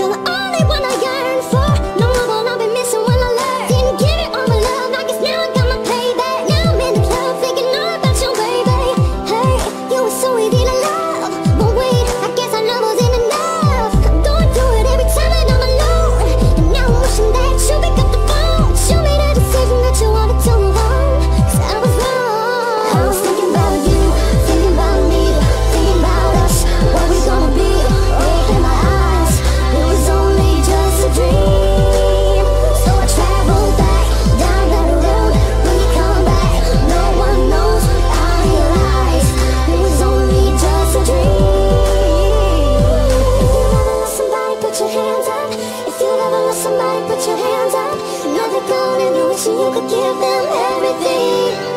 You're the only one I yearn for. No one will I've been missing when I learned. Didn't give it all my love, I guess now I got my payback. Now I'm in the club thinking all about you, baby. Hey, you were so easy to love, but wait, I guess I know wasn't enough. I'm going through it every time that I'm alone, and now I'm wishing that you pick up the phone. Show me the decision that you wanted to move on, 'cause I was wrong. I was thinking about you, thinking about me, thinking about us, what we gonna be. In my eyes, it was only just a dream. So I traveled back down that road. When you come back, no one knows. I realized it was only just a dream. If you ever lost somebody, put your hands up. If you ever lost somebody, put your hands up. Now they're gone and you're wishing you could give them everything.